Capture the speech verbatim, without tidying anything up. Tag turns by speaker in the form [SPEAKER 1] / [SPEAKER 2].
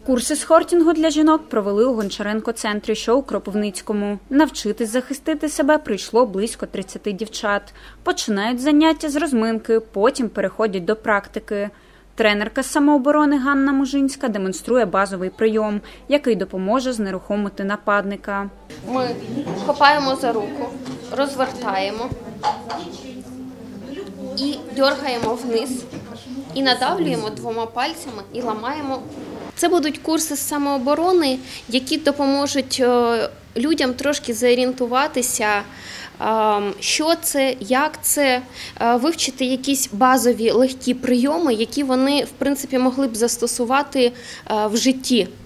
[SPEAKER 1] Курси з хортингу для жінок провели у Гончаренко-центрі, що у Кропивницькому. Навчитись захистити себе прийшло близько тридцяти дівчат. Починають заняття з розминки, потім переходять до практики. Тренерка з самооборони Ганна Мужинська демонструє базовий прийом, який допоможе знерухомити нападника.
[SPEAKER 2] Ми хапаємо за руку, розвертаємо і дергаємо вниз, і надавлюємо двома пальцями і ламаємо. Це будуть курси з самооборони, які допоможуть людям трошки зорієнтуватися, що це, як це, вивчити якісь базові легкі прийоми, які вони, в принципі, могли б застосувати в житті.